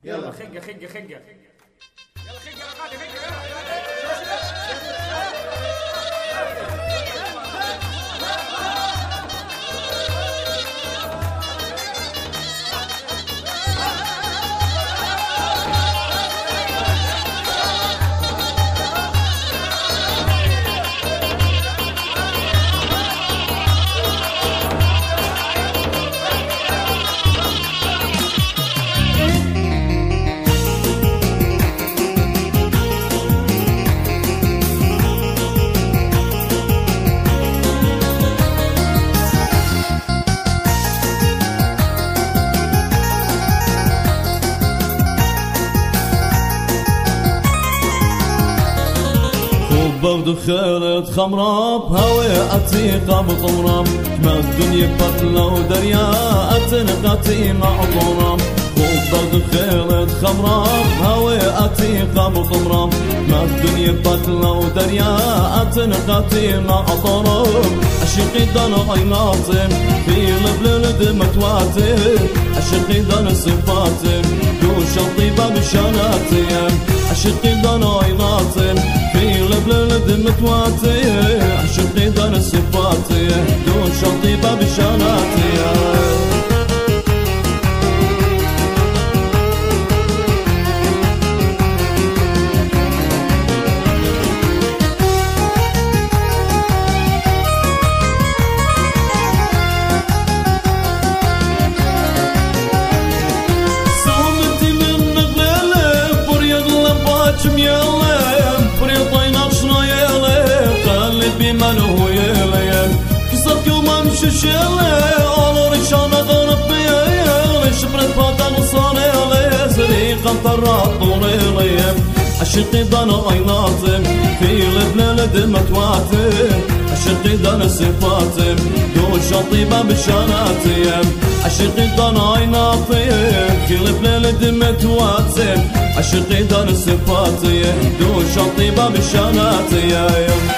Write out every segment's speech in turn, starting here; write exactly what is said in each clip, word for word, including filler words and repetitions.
يلا خقه خقه خقه يلا خقه يا غادي خقه ودخلت خمرة بهوي عتيقة بطمرة ما الدنيا بطلة ودرياء تنقتي معطورة خوبة ودخلت خمرة بهوي عتيقة بطمرة ما الدنيا بطلة ودرياء تنقتي معطورة عشقي دانا عيناتي في لبلد متواتر عشقي دانا صفاتي دوش الطيبة بشاناتي عشقي دانا عيناتي في لبلد متواتي عشقي دانا صفاتي دوش الطيبة بشاناتي بمنه يلي كسرت يوم امشي شيلي على رشانة غرب يلي شبرت فاتن صانيلي سريقا طرات طوليلي عشقي دانا عيناتي في البلاد متواتي عشقي دانا صفاتي دوش الطيبة بشاناتي عشقي دانا عيناتي في البلاد متواتي عشقي دانا صفاتي دوش الطيبة بشاناتي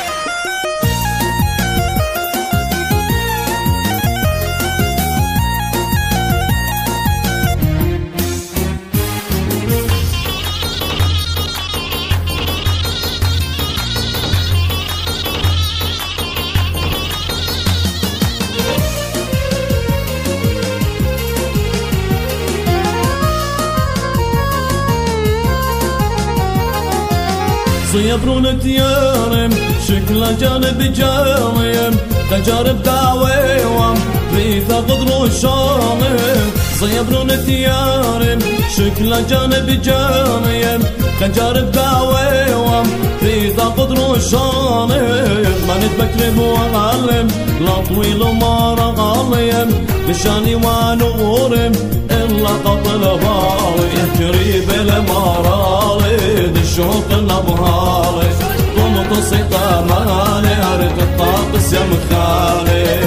صيبرون ديارم شكل جانب جارم تجارب دعويهم ريثا قدر الشامم صيبرون ديارم شكل جانب جارم تجارب دعويهم ريثا قدر الشامم ما نتبكرب وعلم لا طويل وما رغاليم لشاني ونورم إلا قتل بالي قريب المرالي الشوق النبهالي قمت صيقة مالي أريد الطاقس يا مخالي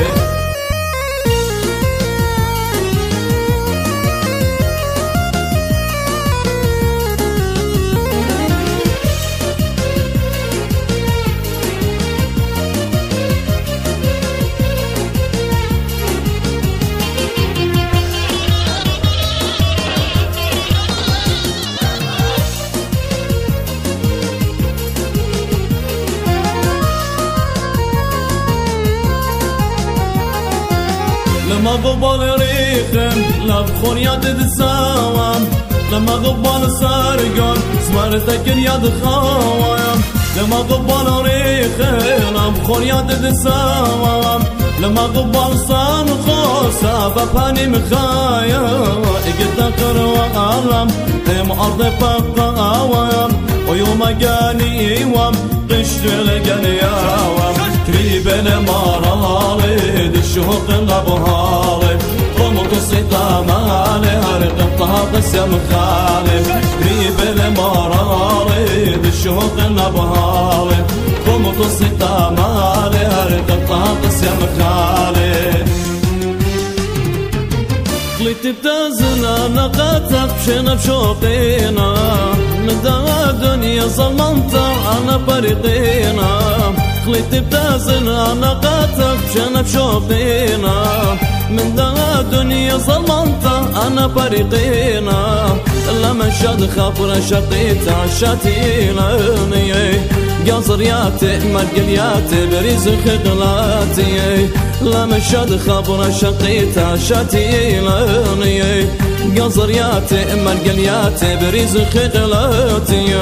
لما غبال ريخم لا بخون يد تساوم لما غبال سارقون سمرتك يد خاوم لما غبال ريخم لا بخون يد تساوم لما غبال سانخو سابقاني مخايا اقد قروة عالم هم أرض بقاوم ويوم جاني يوم قشت لقاني يوم كريب المرالي الشوق الابهالي قمت صيتا مالي هرق الطاقس يا مخالي كريب المرالي الشوق الابهالي قمت صيتا مالي هرق الطاقس يا مخالي خليت بتازنا نقاتك بشينا بشوقينا ندى دنيا ظلمتا انا بريقينا خليت بتازنا نقاتك بشينا بشوقينا من دا دنيا ظلمتا انا بريقينا لما شاد خافر شقيتا شاتيلاني قصر ياتي مرقل ياتي بريز خقلاتي لما شاد خافر شقيتا شاتيلاني قصر ياتي مرقل ياتي بريز خقلاتي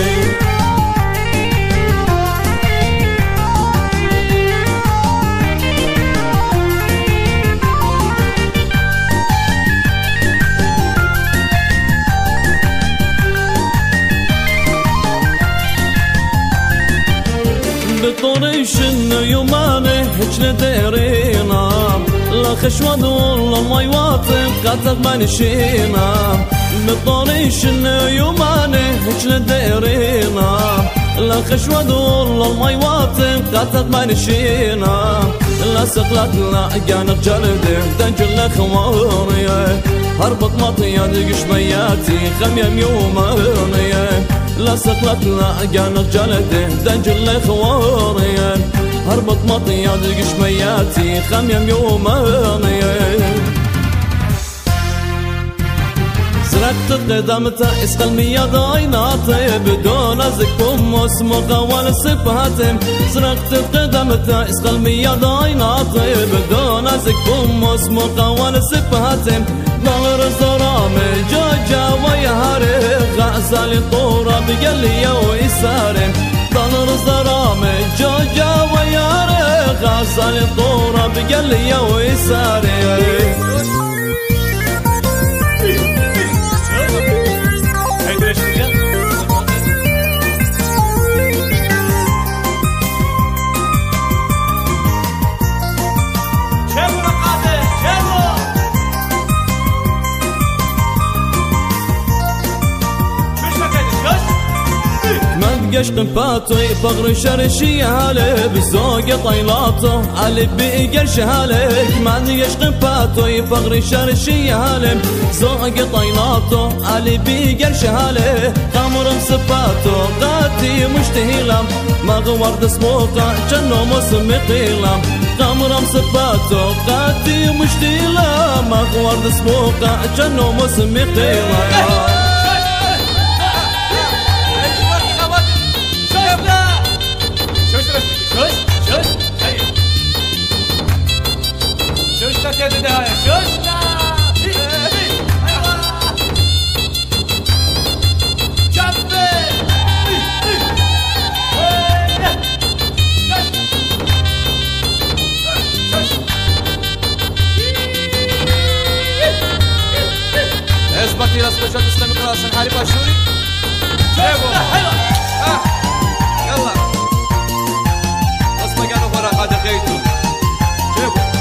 بطريش يوماني هج لديرينا لا خشوة والله ما يواطن قتل منشينا بطريش يوماني هج لديرينا لا خشوة والله ما يواطن قتل منشينا لا سقلت لا جانق جلدي دنجل خواري هربط مطيا دقش بياتي خميم يوماني لا سقلت لا جانق جلده دنجل خواري هربط مطيا دقش بياتي خميم يوماني زرقت قدامته اسقل ميا ضايناتي بدون ازك بوموس مقاول سبهاتم زرقت قدامته اسقل ميا ضايناتي بدون ازك بوموس مقاول سبهاتم نار زرامي جوجا ويهاري غزالي طورة بقلي ويساري نار زرامي جوجا ويهاري غزالي طورة بقلي ويساري قشق باتوي بغر شرشي هالي بزوق طيلاته علي بيقر شهالك معني قشق باتوي بغر شرشي هالي زوق طيلاته علي بيقر شهالي قمر مصفاته قاتي مشتهيلم ما غورد سموقه جنو موسم قيلم قمر مصفاته قاتي مشتهيلم ما غورد سموقه جنو موسم قيلم يا بداية شوشنا جنبي اثبتي راسك وجد اسلامي قراصن حارب اشوري جيبوا حلوة يلا اصلا قالوا برا هذا خيتو جيبوا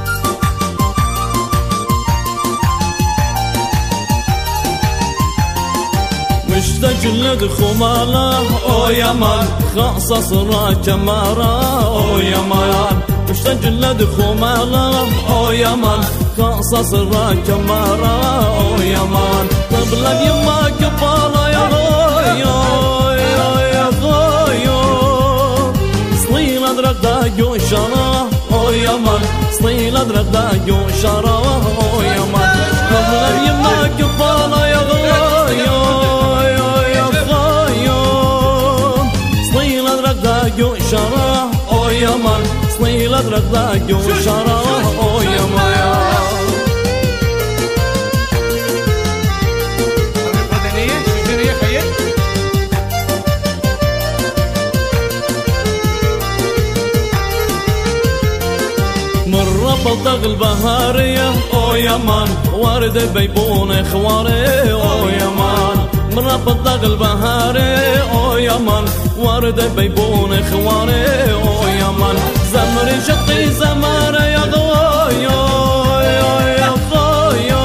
مشتجلد خمالة او يمان خاصة صرا كمارة او يمان مشتجلد خمالة او يمان خاصة صرا كمارة او يمان طبلة يما كفالة يا غايو يا غايو صليل ادرك دايو شرا او يمان صليل ادرك دايو شرا او يمان طبلة يما كفالة يا غايو يو شرا او يمان صليل ادرك ذا يو شرا او يمان مرة بلطق البهارية او يمان وارد بيبون خواري او يمان مرة بلطق البهاري او يمان ورد بيبون خواري او يمان زمر شقي زمر يا غايو يا غايو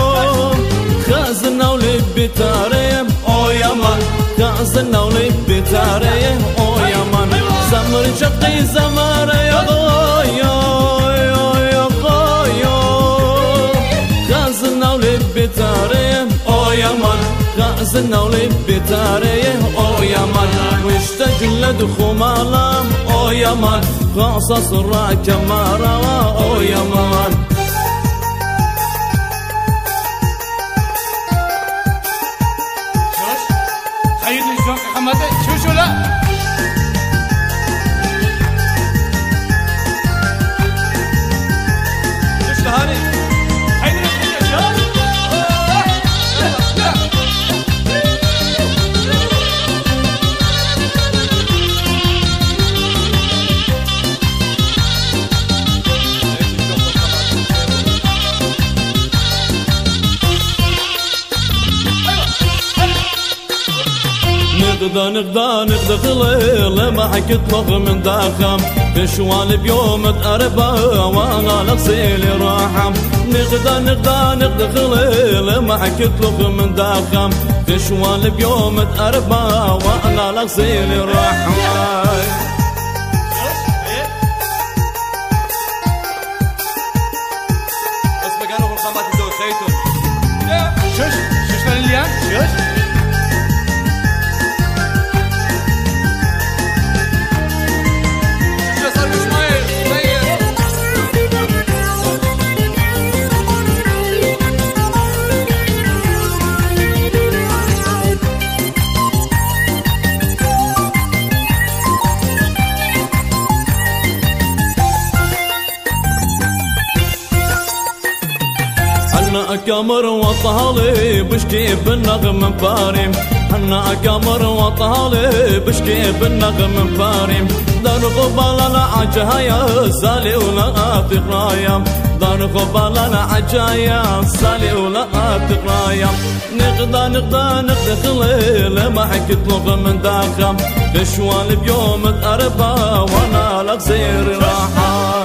خازنا ولب تاريم او يمان خازنا ولب تاريم او يمان زمر شقي زمر يا غايو يا غايو خازنا ولب تاريم او يمان خازنا ولب تاريم او يمان واشتجلد خمالة او يمان خاصة صرا كمارة او يمان محمد شو شو لا شو هاني حيدر نقدا نقدا نقدا خليل ما حكيت له من داخم بشوال بيوم تقربا وانا لغسيلي راحم نقدا نقدا نقدا خليل ما حكيت له من داخم بشوال بيوم تقربا وانا لغسيلي راحم اسمع قالوا في الخامات الدو خيتون شوش شوش لليان شوش كامر وطهالي بشكي بالنغم مفارم حنا كامر وطهالي بشكي بالنغم مفارم دار قبالنا عجايا سالي ولا تقرايا دار قبالنا عجايا سالي ولا تقرايا نقدا نقدا نقدا خليل ما حكيت له من داخم بشوال بيوم تقربا وانا لغزير راحه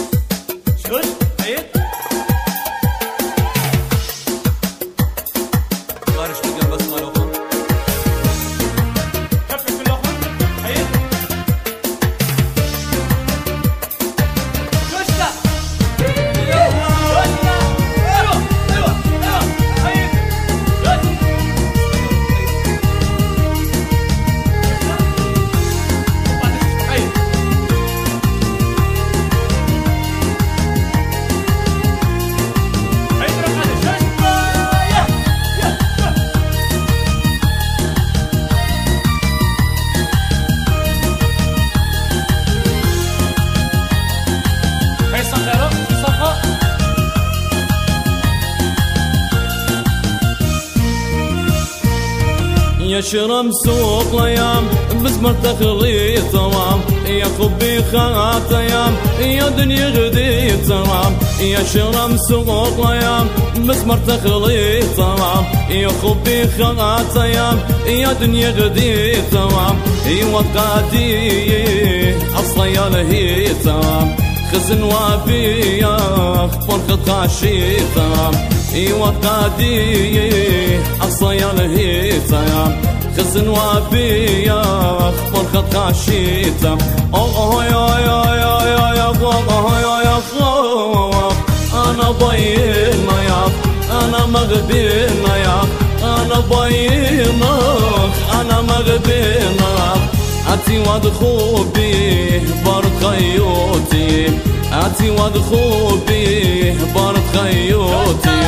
يا شرم سوق ليام بزمر تخلي تمام يا خبي خات ايام يا دنيا غدي تمام يا شرم سوق ليام بزمر تخلي تمام يا خبي خات ايام يا دنيا غدي تمام اي وقادي اصلا يا لهي تمام خزن وابي فرخ خاشي تمام اي وقادي اصلا يا لهي تمام خزن وابي فرخ خاشي تمام اوه يا يا يا يا يا اوه يا يا انا باينا يا انا مغبينا يا انا باينا انا مغبينا اتي واد خوبي بارد خيوتي اتي واد خوبي بارد خيوتي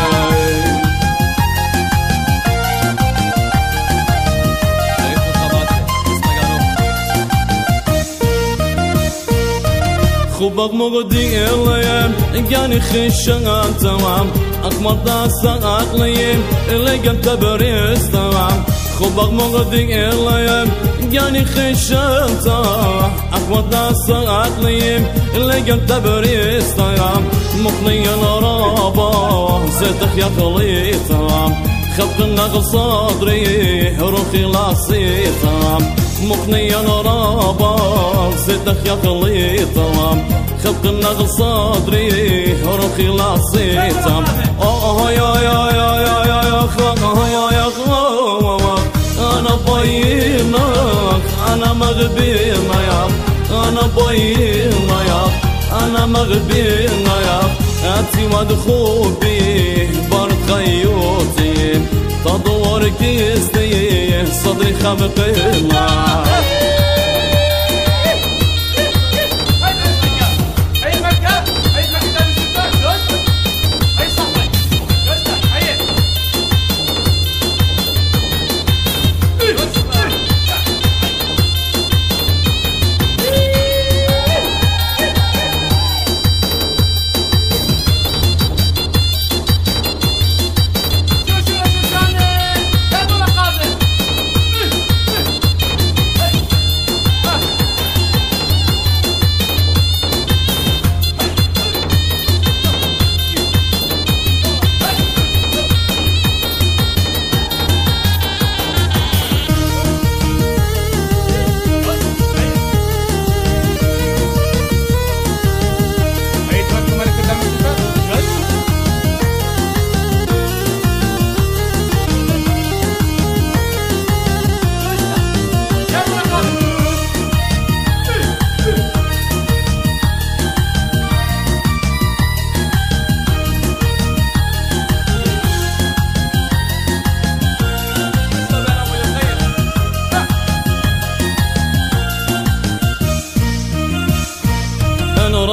خوبك مغدي الليم جاني خشان تمام اقمر داسا اقليم اللي قمت بريس تمام خوبك مغدي الليم جاني خشان تمام اقمر داسا اقليم اللي قمت بريس تمام مقني الرابا زيتك يا خلي تمام خبق النغل صدري روحي لاسي تمام مقني الرابا زيتك يا خلي تمام خبق النغل صدري روحي لاسي تمام اوه يا يا يا يا يا يا خا يا يا خا انا باينك انا مغبينا يا انا باينا يا انا مغبينا يا اتي واد خوبي بارد خيوتي تدور كيستي صدري خبقنا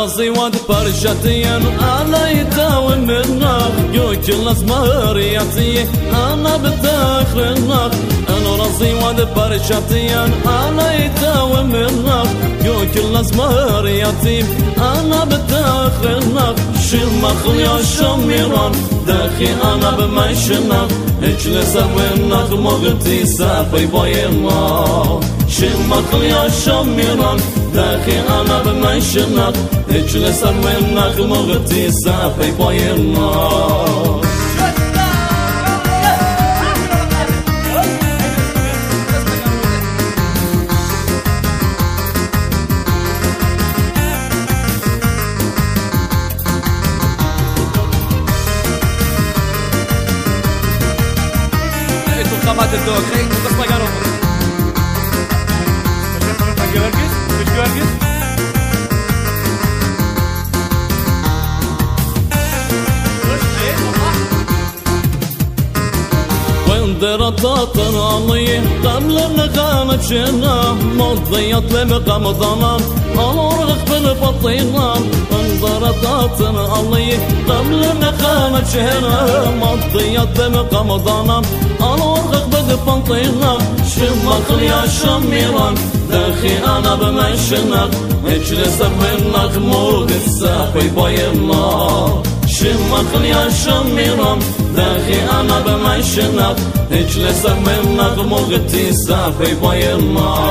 راسي واد برشتين انا يتاوم منك يوك الاسمارياتي انا بتاخر النار انا راسي واد برشتين انا يتاوم منك يوك الاسمارياتي انا بتاخر النار شمخ يا شميران داخي انا بمشنك اجلس وينك مغتي سافي باينا شمخ يا شميران داخي انا بمشنك اجلس وينك مغتي سافي باينا خامات الدوق خير بس ما قالوا مش جورجيس مش جورجيس وين درطات رالي قبل النغامة شنا مضيت لمقام ظلام الورغ بالبطينة وين درطات رالي قبل النغامة شنا مضيت لمقام ظلام الورغ بالبطينة شمخ يا شميران داخي انا بمشنك اجلس منك موج الساقي باينا شمخ يا شميران داخي انا بمشنك اجلس منك موجتي ساقي باينا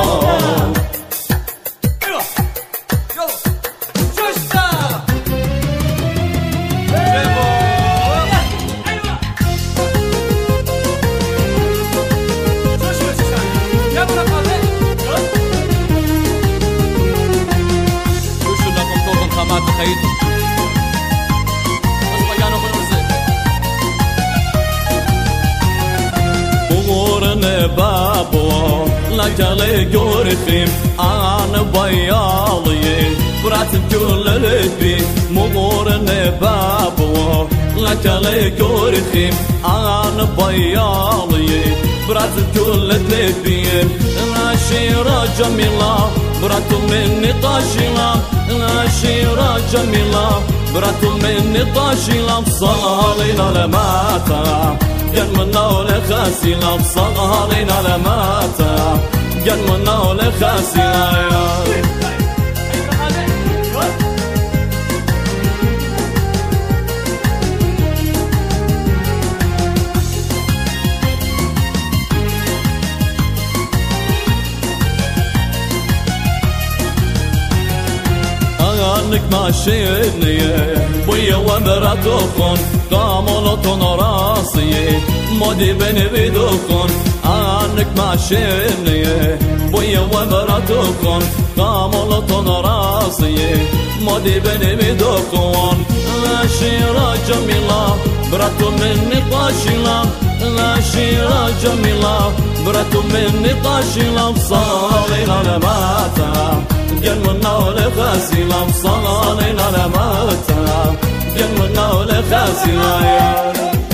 بابو لجالي قرخيم انا بيالي برات كل البي مغورني بابو لجالي قرخيم انا بيالي برات كل البي ناشيرة جميلة برات مني طاشلة ناشيرة جميلة برات مني طاشلة صالينا لماتا جن منا ولا خاسينا بصغارين على ماتا جن منا ولا خاسينا انك ماشيني بويا ومراتكم قاملتون راسي مودي بني بيدكم انك ماشيني بويا ومراتكم قاملتون راسي مودي بني بيدكم ناشيرة جميلة براتو مني طاشلة ناشيرة جميلة براتو مني طاشلة بصالين على ماتا جن منا ولا خاسينا بصالين على ماتا جن منا ولا خاسينا يا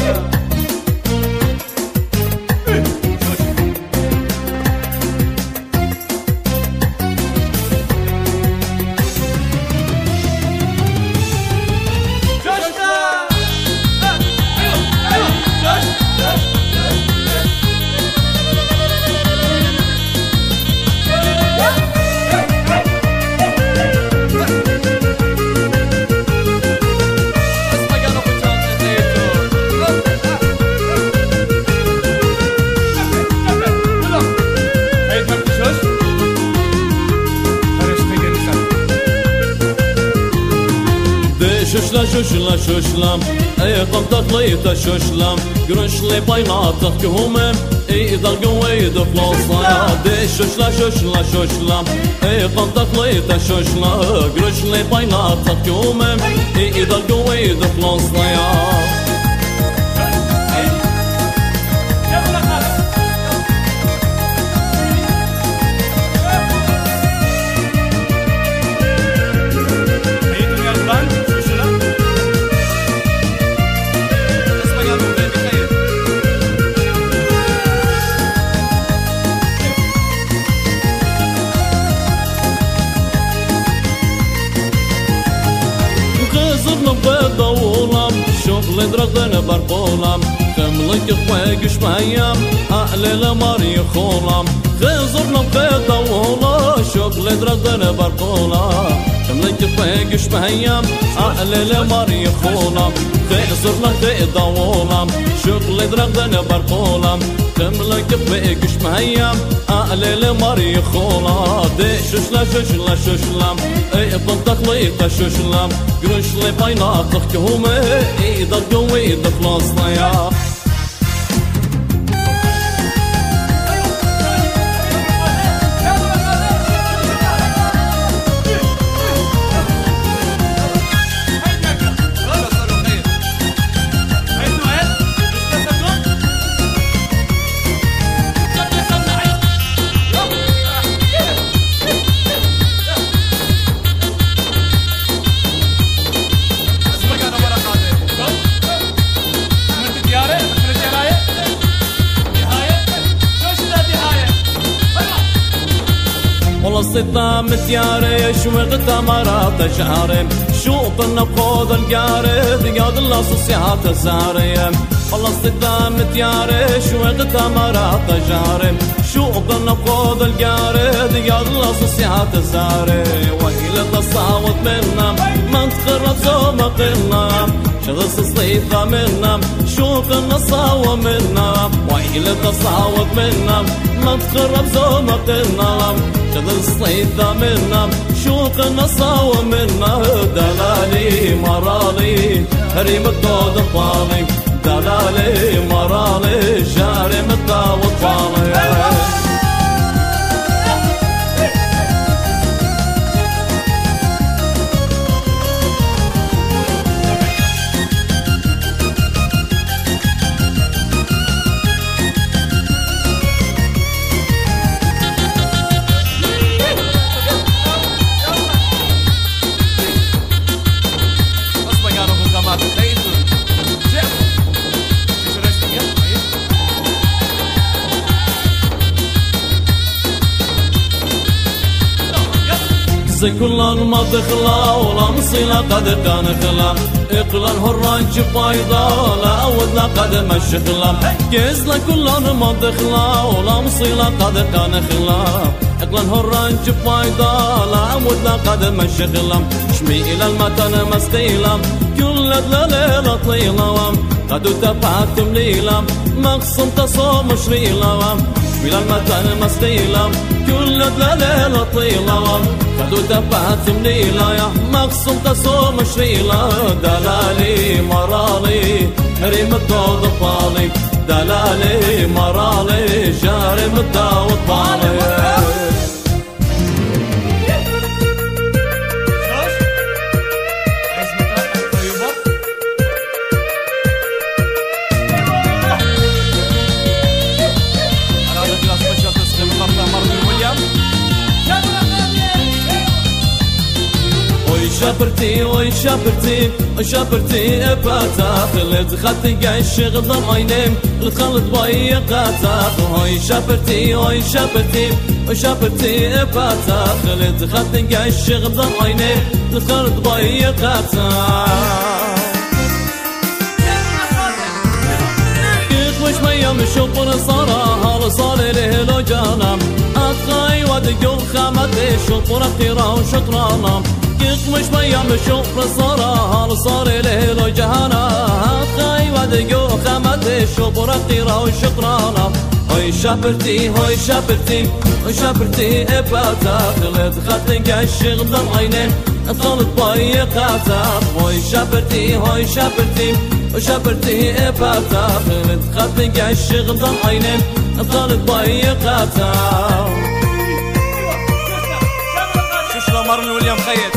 شوشلا شوشلا شوشلام اي قمت طليت شوشلام قرش لي بيناتك كهومم اي اذا قويد فلوصا دي شوشلا شوشلا شوشلام اي قمت طليت شوشلا قرش لي بيناتك كهومم اي اذا قويد فلوصا لك خويقش مهيام أهل لماري خولام خزرنا بقيتا وهولا شغل درغدن برقولا لك خويقش مهيام أهل لماري خولام خزرنا بقيتا وهولا شغل درغدن برقولا لك خويقش مهيام أهل لماري خولا دي ششلا ششلا ششلام اي بنتك ليتا ششلام قرش لي بيناتك كهومي ايدك قوي خلصنا يا والله متياري شوقت مرات شعري شوط النقود القارب قاد الله صيحات الزاري والله صدام متياري شوقت مرات شعري شوط النقود القارب قاد الله صيحات الزاري ويل تصاوت منا ما تخرب زومقنا شغص صيفة منا شوق النصاوة منا ويل تصاوت منا ما تخرب زومقنا شغص صيفة منا شوق النصاوة منا دلالي مرالي هريم الطود الطالي دلالي مرالي شارم الطاوة الطالي كل ما تخلى ولا مصيلة قد كان خلا اقلا الهران بايضا لا أود لا قد مشخلا كيزلا كل ما تخلى ولا مصيلة قد كان خلا اقلا الهران بايضا لا أود لا قد مشخلا شمي إلى المتن مستيلا كل ليلة طيلة قد تبعتم ليلة مقصم تصوم شريلا شمي إلى المتن مستيلا كل ليلة طيلة قد دفعت ليلة يا مقصوم تصوم شريلة دلالي مرالي ريم الدود الطالي دلالي مرالي شارم الدود الطالي شابرتي وي شابرتي شابرتي اباتا خلت خطي قاش غضم عينيم تخلط باي قاتا وي شابرتي وي شابرتي شابرتي اباتا خلت خطي قاش غضم عينيم تخلط باي قاتا كيف مش ميام شوفر صراحة صار له لو جانا أخاي ودقل خامتي شوفر اختيرا وشطرانا مش ميام شوفر صراحة صار له لو جانا أخاي ودقل خامتي شوفر اختيرا وشطرانا هاي شابرتي هاي شابرتي شابرتي اباتا خلت خطي قاش غضم عينين اطلت باي قاتا هاي شابرتي هاي شابرتي وشابرتي اباتا خلت خطي قاش غضم عينين اطلت باي قاتا شو مارن ويليام خيط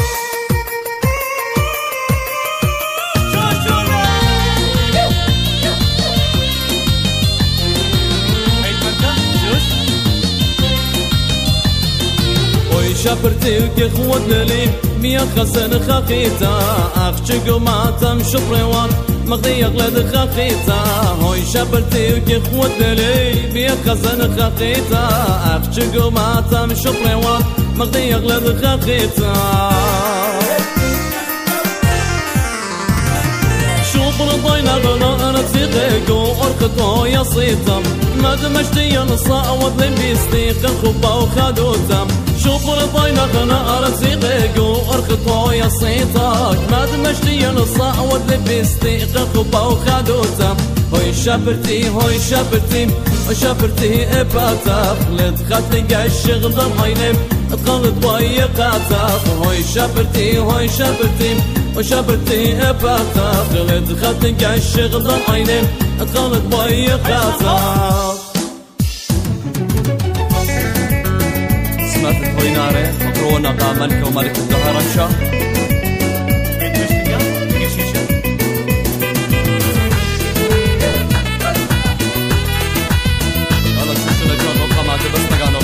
شابرتي وكي خوت للي ميا خسن خاقيتا اخشق ما تم شبروان مغدي يغلد خاقيتا هوي شابرتي وكي خوت للي ميا خسن خاقيتا اخشق ما تم شبروان مغدي يغلد خاقيتا شوف رضينا غنا نتزيقك وأرقد يا صيتم مد مشتي ينصا وذن بيستيق الخبا وخدوتم شوف رضينا غنا نتزيقك وأرقد يا صيتك مد مشتي ينصا وذن بيستيق الخبا وخدوتم هوي شابرتي هوي شابرتي شابرتي اباتف لدخلت الشغل ضمينم اتقلت ويقاتف هوي شابرتي هوي شابرتي وشابرتي اباتف لدخلت الشغل ضمينم اتقلت ويقاتف سمعت هوي ناري مكرونا قاملك وملك الدهر الشا بس نقانو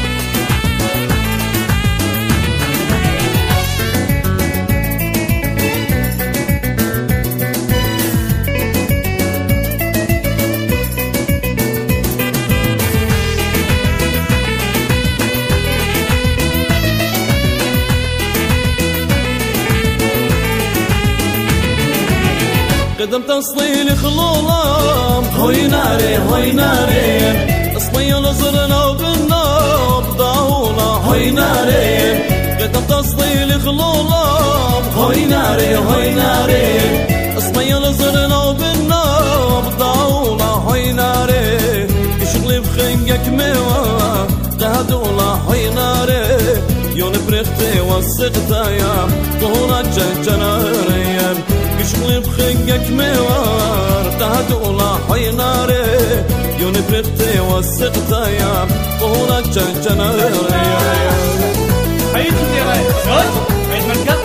قدم تصليل خلولام هوي ناري هوي ناري اصلي نصرنا وبالناب ضاولا هوي ناري قدم تصليل خلولام هوي ناري هوي ناري اصلي نصرنا وبالناب ضاولا هوي ناري شغلي بخنقك ميوه قهدولا هوي ناري يون برختي وسقتايا طهورا جنجناريا شغلي بخنقك ميوار قهدولا هوي ناري يون برختي وسقتايا طهورا جنجناريا حيث ديراي شوي حيث ملكة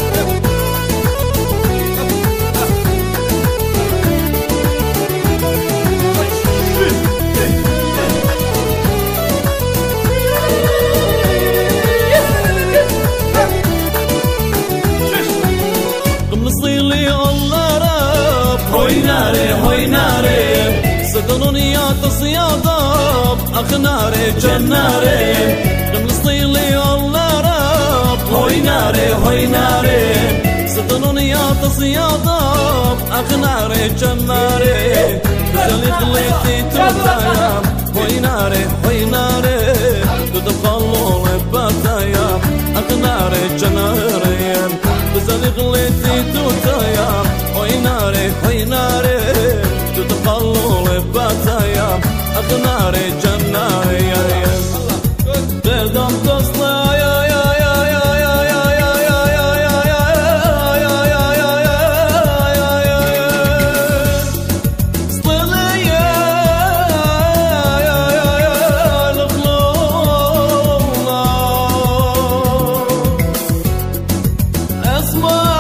هوي ناري هوي ناري صدروني يا تصيادب أخ ناري جناري قبل صيلي الله رب هوي ناري هوي ناري صدروني يا تصيادب أخ ناري جناري بجلي خليتي توتايا هوي ناري هوي ناري تدخلوا لباتايا أخ ناري جناري بجلي خليتي توتايا هوي ناري هوي ناري تتقلوا لباتايا أخ ناري جناري قدم تصلى يا يا يا يا يا يا يا يا يا يا يا يا صلي يا يا يا يا الخلول اسمع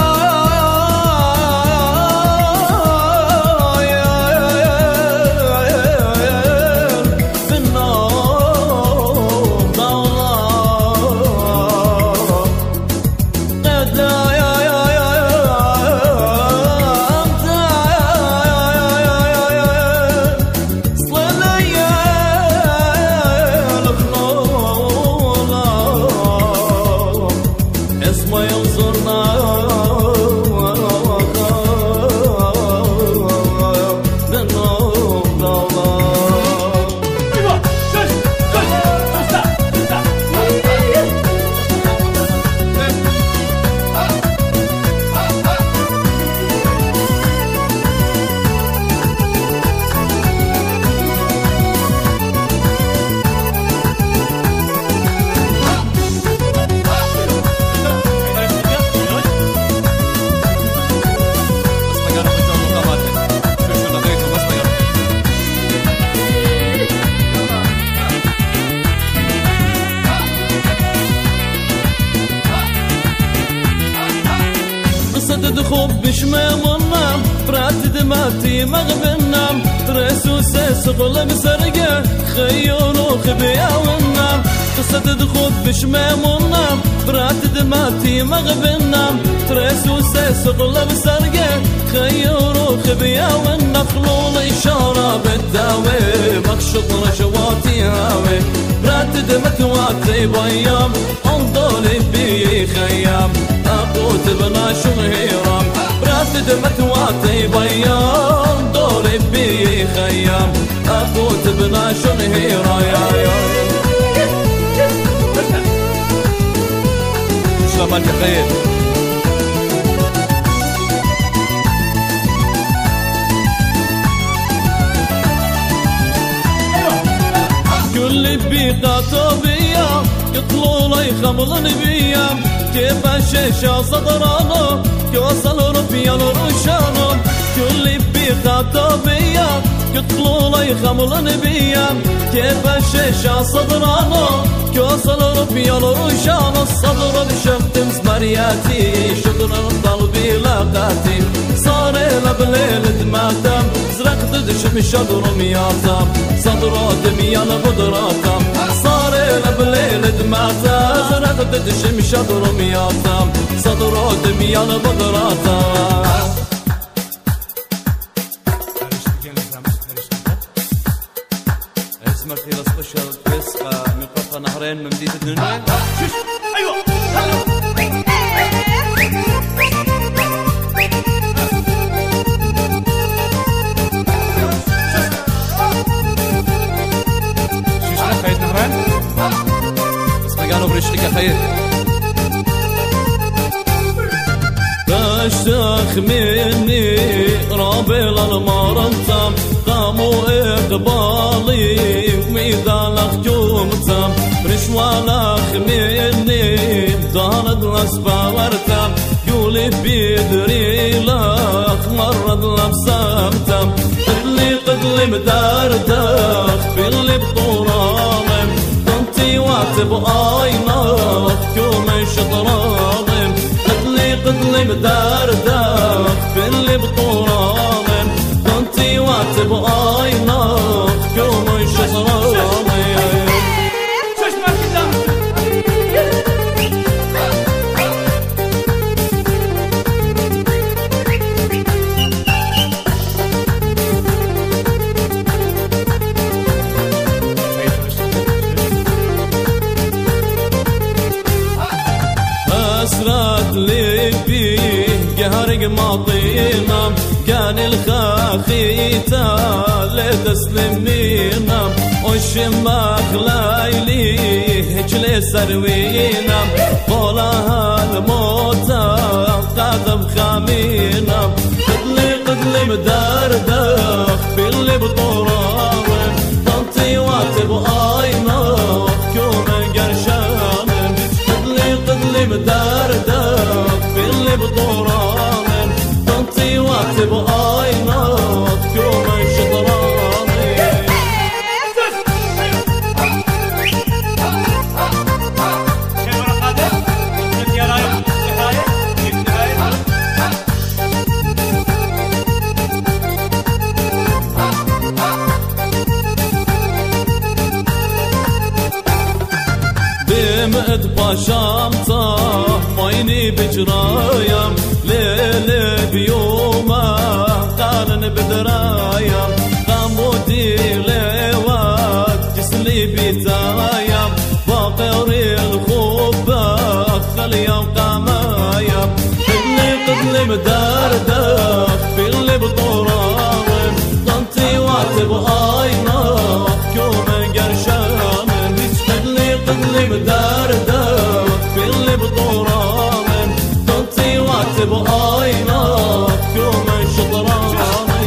تدخب بشمامنا فرات دماتي مغبنا ترسو سيسقل بسرقة خيونو خبيا ونا قصة تدخب بشمامنا فرات دماتي مغبنا ترسو سيسقل بسرقة خيونو خبيا ونا خلول إشارة بالداوي مخشط رشواتي هاوي فرات دمت واتي بيام انظري بي خيام أقوت بنا شهيرام براتد متواتي بيام دوري بي خيام أفوت بناشن هيرا يا شلون تخيل كل بيقاتو بيام يطلوا لي خمرن بيام كيف الشيشة صدرانو كوصل ربيان روشانو كل بيقاتو بيام يطلوا لي خمرن بيام كيف الشيشة صدرانو كوصل ربيان روشانو الصدر بشخت مزمرياتي شطر قلبي لاقاتي صار لبليل دماتم زرقت دشم شدر مياتم صدر دميان بدراتم صار لبليل دماتم زرقت دشم شدر مياتم صدر دميان بدراتم اسمك في سبيشال فيسقة من قطع نهرين من مدينة الدنيا. ايوه شو اسمك خيط نهرين؟ اسمك قالوا برشتك يا خيط. تشتاخ مني رابل المرنتم قاموا إقبالي ميدان أخجومتم رشوالخ مني دارد لسباورتم قولي بيدري لك مرد لبسامتم قدلي قدلي مداردخ باللي بطورامم كنتي واتب آيناك كومي شطرامم قدلي قدلي مداردخ باللي بطورامم كنتي واتب آيناك كومي شطرامم أسرد لي فيه قهرق ماطينا كان الخاخيتا لتسلمينا والشماخ لايلي هجلي سروينا طولها الموتى قادم خامينا قدلي قدلي مداردخ باللي بطورامن طنطي واتب آينا كومن قرشانن قدلي قدلي مداردخ باللي بطورامن طنطي واتب آينا كومن شطرامن بمقد باشامتا مايني بجرايم ليلي بيوما قارن بدرايم قامودي ليوات جسلي بيتايم باقري الخوبة خليم قامايم قدلي قدلي مداردخ باللي بطورامن طنطي واتب آينا كومن قرشانن قدلي قدلي مداردخ باللي بطورامن طنطي واتب آينا كومن شطرامن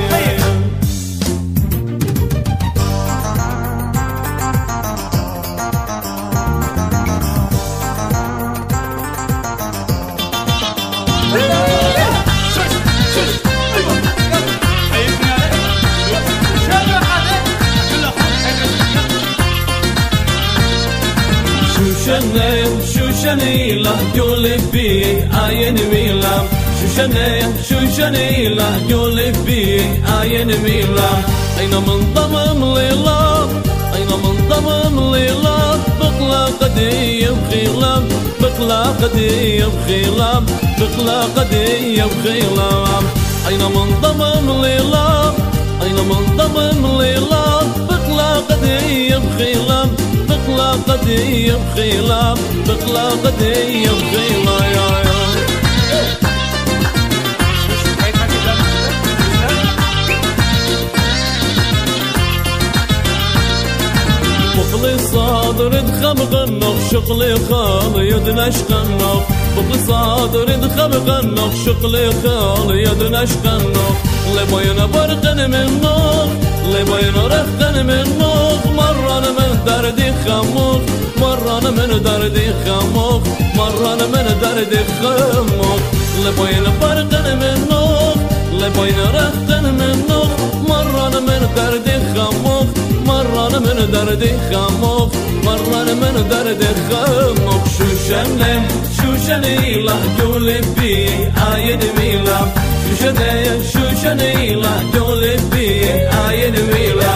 شوشنيم شوشنيلا قولي بيه عين ميلام شوشنيم شوشنيلا قولي بيه عين ميلام أين من ضمم ليلام أين من ضمم ليلام بقلا قديم خيلام بقلا قديم خيلام بقلا قديم خيلام أين من ضمم ليلام أين من ضمم ليلام بقلا قديم خيلام بقلا قديم خيلام بقلا قديم خيلام يا يا صادر دخم غنق شغلي خال يدنش غنق بطل صادر دخم غنق شغلي خال يدنش غنق لبين برقن من نوخ لبين رخن من نوخ مرة من دردي خموخ مرة من دردي خموخ مرة من دردي خموخ لبين برقن من نوخ لبين رخن من نوخ مرة من دردي خموخ مرة من دردي خموخ مرة من دردي خموخ شو شنم شو شنيلا قولي بي عايد ميلا شو شنيا شو شنيلا قولي بي عايد ميلا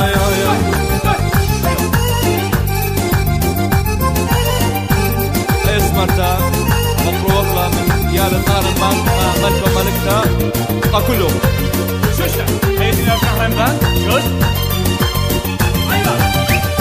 اسمرتا مطروح من يا النار المان ملك ملكتا أكله شوشة هيدي نرجع من بان شوش أيوة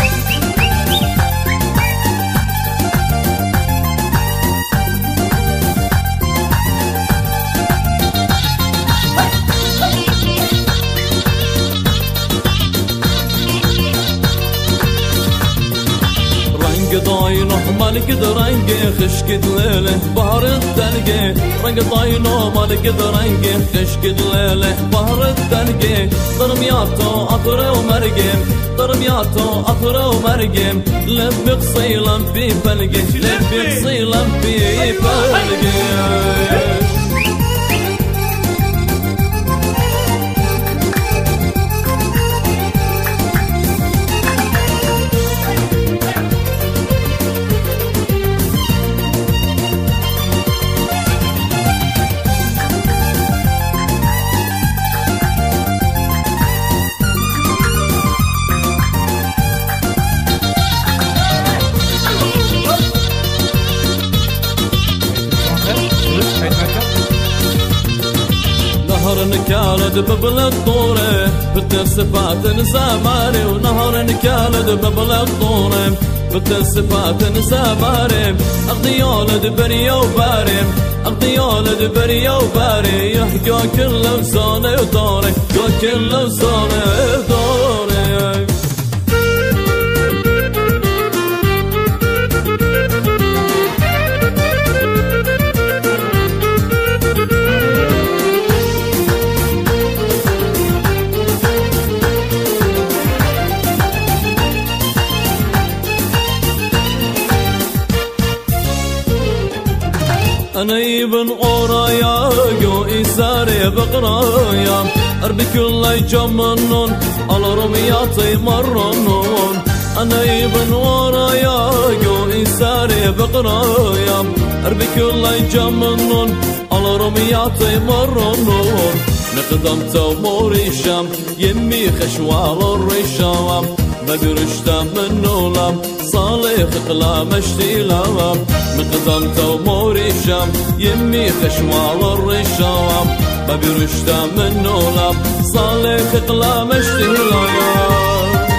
طاينه مالك درنجي خشكد ليله بحر التلقي رنج طاينه مالك درنجي خشكد ليله بحر التلقي ضرمياته عطر ومرقم ضرمياته عطر ومرقم لبق صيلا في فلقي لبق صيلا في فلقي نهر نكالد ببلد طوره بتسفات نساماري ونهر نكالد ببلد طوره بتسفات نساماري أغضي يولد بريا وبارم أغضي يولد بريا وباري يحكي كل لسانه ودوري كل لسانه ودوري أنا ابن قرايا جو إساري بقرايا أربي كل جمنون على رمياتي مرنون أنا ابن قرايا جو إساري بقرايا أربي كل جمنون على رمياتي مرنون نقدمت وموري شام يمي خشوال الرشام ما برشتا من نولام صالح قلام اشتيلام مقدمت وموري شام يمي خشوال الرشام ما برشتا من نولام صالح قلام اشتيلام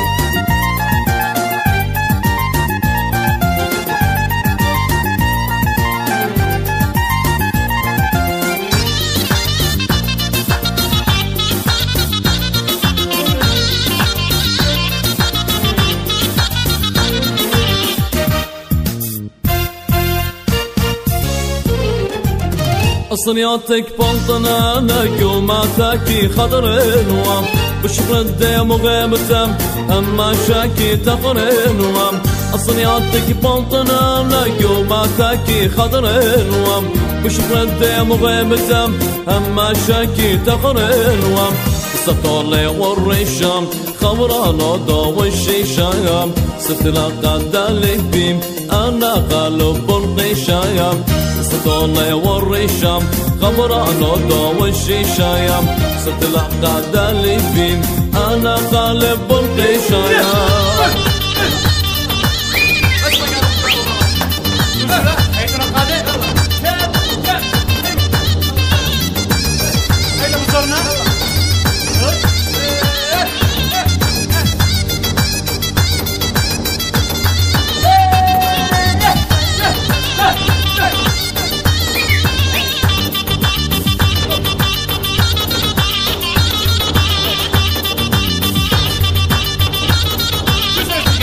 صنياتك بنطنانك وماتاكي خضرين وام بشفر الديم وغيبتم أما شاكي تفرين وام صنياتك بنطنانك وماتاكي خضرين وام بشفر الديم وغيبتم أما شاكي تفرين وام سطولي والرشام خبرانو دو الشيشام ستلقى دالك بيم أنا قلب القشايام سطولي والرشام خبرانو دو الشيشايام ستلقى دالك بيم أنا قلب القشايام This is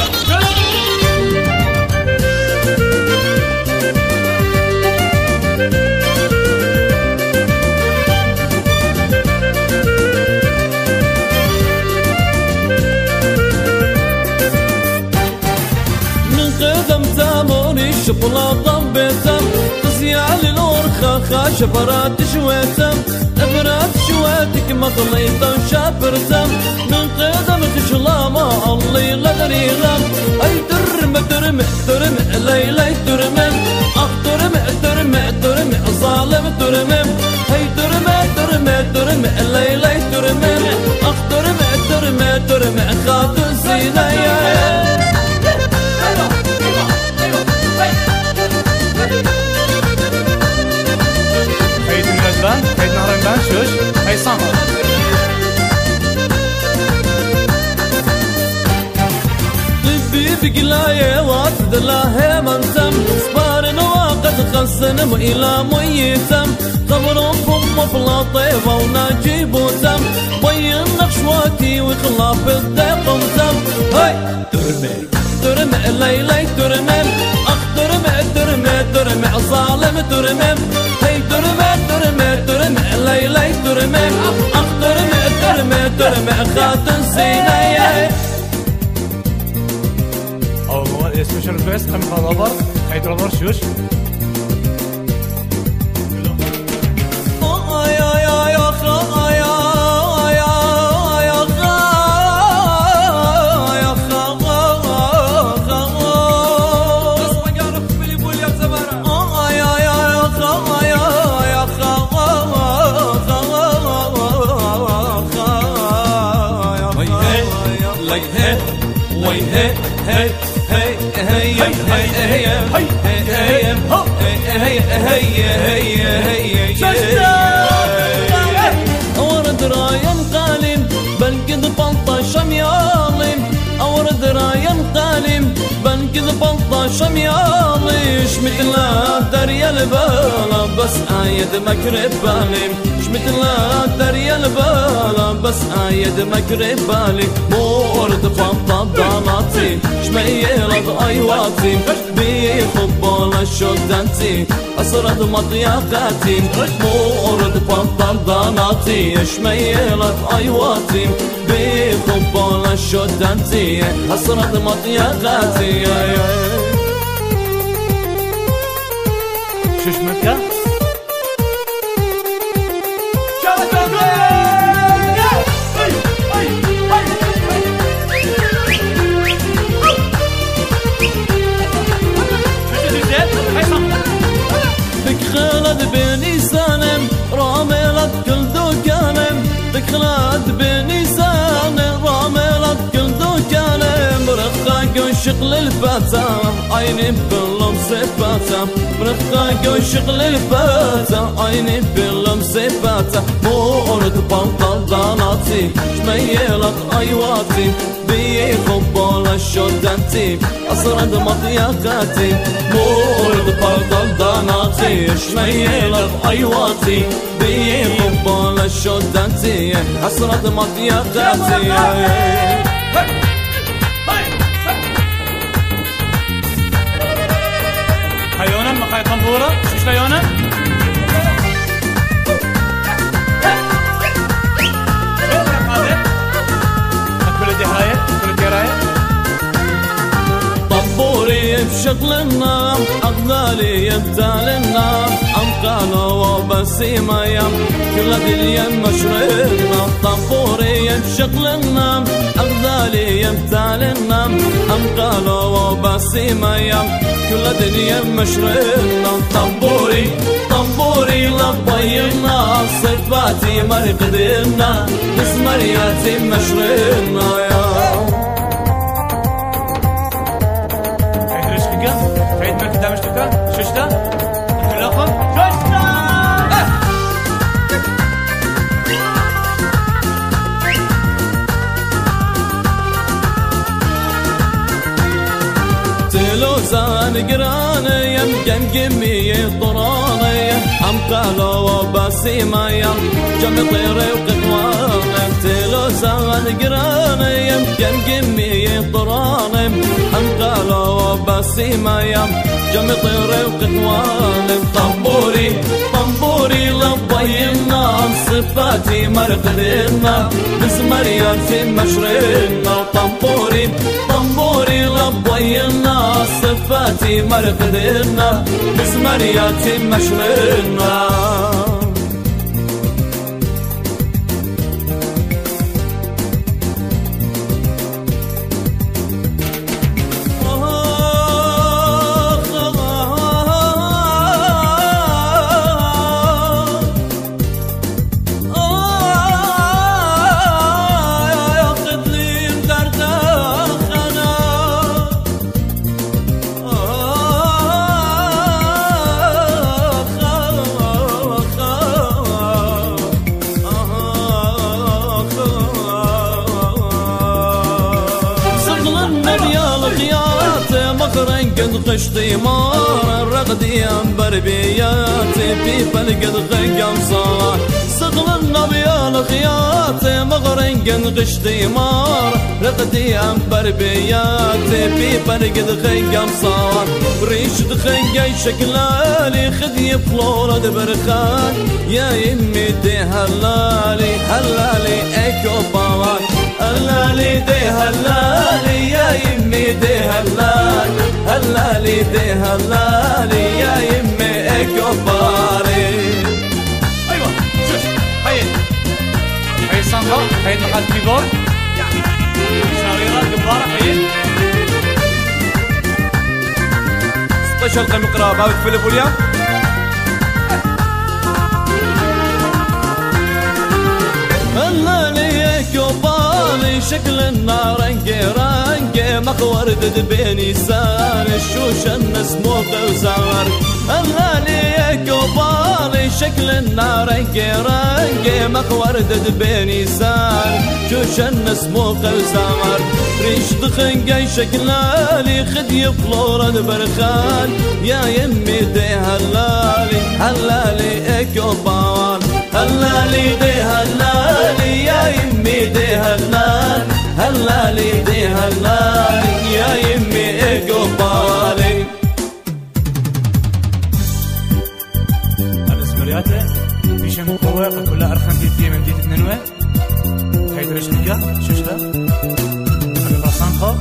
من قدم تاموني شوكولاتة بيتم زيال الورخة خاشفرات شويتم ابرات شويتك مخليطة وشابرتم من قدم خشلامة الله غدري غم اي ترم ترم ترم ليلي ترمم اخ ترم ترم ترم ظالم ترمم هي ترم ترم ترم ليلي ترمم اخ ترم ترم ترم خاف الزينة هيد نهرين بان شوش هي صامر طبي بقلاية واسد الله منتم صبار نواقد خسن وإلى ميتم خبركم مفلاطيبة وناجيب وتم بين نخشواتي وخلاف الدقم تم هاي ترمي ترمي ليلي ترمم اخ ترمي ترمي ترمي ظالم ترمم هي ترمي ترمي ترمي ليلي ترمي اخ ترمي ترمي ترمي خاتن زينة او هو سبيشال بيست خم خلابر هيد رابر شوش أورد رايم قالم بنقذ بلطة شميالم أورد رايم قالم بنقذ بلطة شميالم شمت لا دريا البالا بس آيد مكرب بالم شمت لا دريا البالا بس آيد مكرب بالم مورد بلطة ضالاتي شميلة أيواتي بخبال الشدانتي أسرد مضياقاتي مورد بلطة ضالاتي شميلة أيواتي بخبال الشدانتي أسرد مضياقاتي شوش مكة بك خالد بني سالم راملت كل دكانم بك خالد بني سالم راملت كل دكانم رخاك وشغل الفتى عيني بلوم صفاته رخاك وشغل الفتى عيني بلوم صفاته مورد بلطة ضالاتي شميلت أيواتي بخبال الشدانتي أسرد مضياقاتي مورد بلطة ضالاتي شميلت أيواتي بخبال الشدانتي أسرد مضياقاتي هيونا مخاي طنبورة شوش ليونا طنبوري بشغلنا أغلالي يبتالنا أم قالوا وبسيمة يم كل اليم مشرقنا طنبوري بشغلنا أغلالي يبتالنا أم قالوا وبسيمة يم كل اليم مشرقنا طنبوري طنبوري لبينا صفاتي مرقدنا مسمرياتي مشرقنا يا فايد ما قدامش تبقى شوشتا الاخر شوشتا تلوزان قراني يم قم قمي طراني أم قالوا بسيمة يم جم طيري وقطواني تلوزان قراني يم قم قمي طراني أم قالوا بسيمة يم جم طيري وقطواني طنبوري طنبوري طنبوري لبينا صفاتي مرقدنا بزمريان في مشرنا طنبوري طنبوري لبينا صفاتي مرقدنا بزمريان في مشرنا قد خشتي مار الرغدي انبر بياتي في فلقد غيام صار صغل النبي الخيات مغرن قد خشتي مار رغدي انبر بياتي في فلقد غيام صار ريش دخي شكلالي خذي فلورة برخان يا يمي دي هلالي هلالي ايكو باوان هلالي دي هلالي يا يمي دي هلالي هلالي دي هلالي يا يمي اكباري. ايوه شوش هاي هاي سانغا هاي محل كيبورد شغيرات جبارة هاي سبيشال قمقرا بابك فيليب ويليام هلالي اكباري شكل النار رنقي رنقي مخورد بيني سان الشوش الناس موق وزار هلالي كوبالي شكل النار رنقي رنقي مخورد بيني سان شوش الناس موق وزار ريش دخنقي شكلالي خدي فلورة برخان يا يمي دي هلالي هلالي كوبال هلالي دي هلالي يا يمي دي هلالي هلالي دي هلالي يا يمي اقبالي. هذا سمرياته بيشم قوة كلها أرخم دي من دي تنوى هاي درش نجا شوش لا هذا راسان خا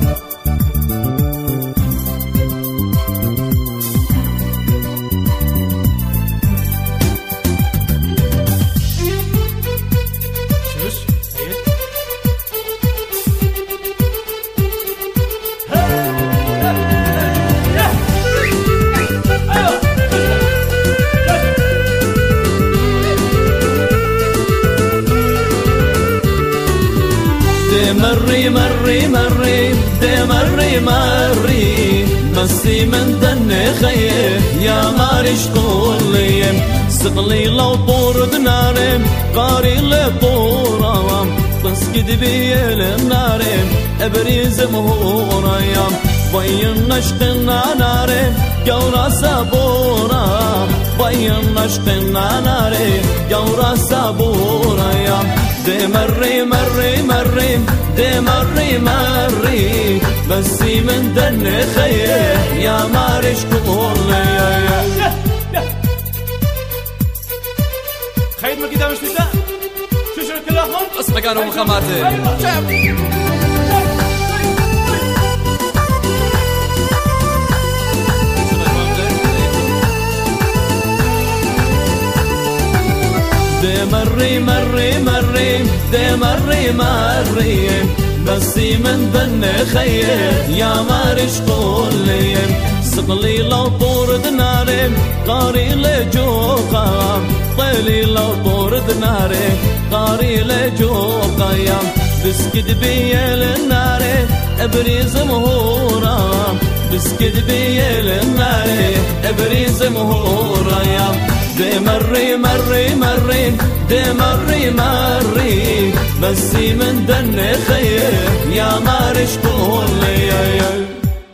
مري مري مري دي مري مري مسي من دن خيه يا مارش قوليم سقلي لو طور دنارم قاري لطورام تسكد بي النارم ابريز مهوريام بين نشقنا نارم جورا سابورا بين نشقنا نارم جورا سابوريام دي مري مري مري دي مري مري بسي من دن خيه يا مارش كورلي خيط ما كده مش نساء شو شو الكلام اسمع كانوا مخاماتي دي مري مري مري دي مري مري بسي من بن خيه يا مارش قولي سقلي لو طور دناري قاري لجوقا طيلي لو طور دناري قاري لجوقا يا بسكت بي الناري ابريز مهورا بسكت بي الناري ابريز مهورا يا دي مري مري مري دي مري مري بسي من دن خيه يا مارش قولي يا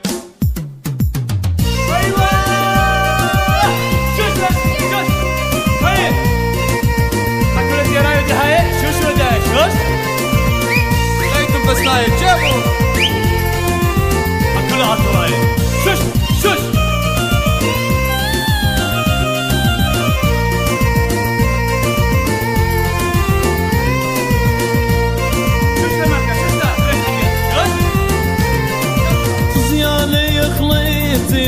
بس نايم جابوا أكلها عالطراية شش شش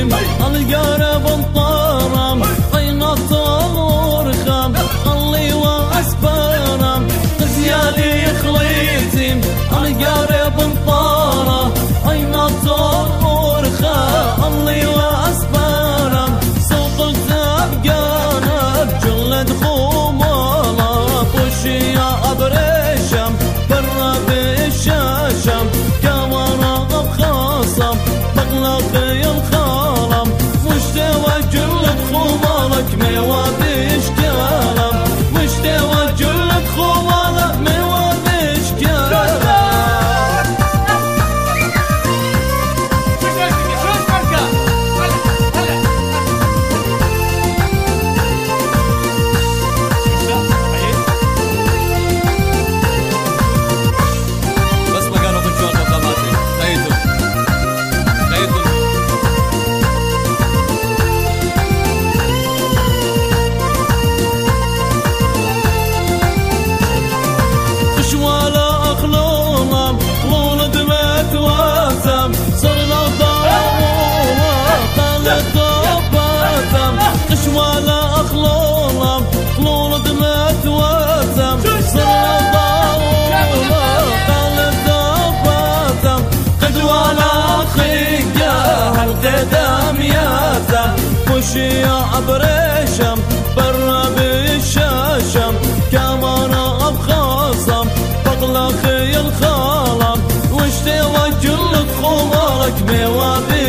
خليتي القارب انطرم طينة الورخم خلي واسبرم غزيالي خليتي القارب انطرم طينة الورخم خلي واسبرم سوق الزبقانة بجلد خمالة طشي يا ابرشم برا بالشاشم كاميرا بخاصم بغلقي الخالم مشتوى جلد خمالك ميوى بشكالم مشتوى جلد خمالك ميوى بشكالم ولا أخلولم خلول دمت واتم صرنا ضاولا قلب دباتم قد ولا خيقة هل قدام ياتم وشي يا عبريشم برا بالشاشم كامانا أبخاصم بغلقي الخالم وش توجه لك خمارك ميوابي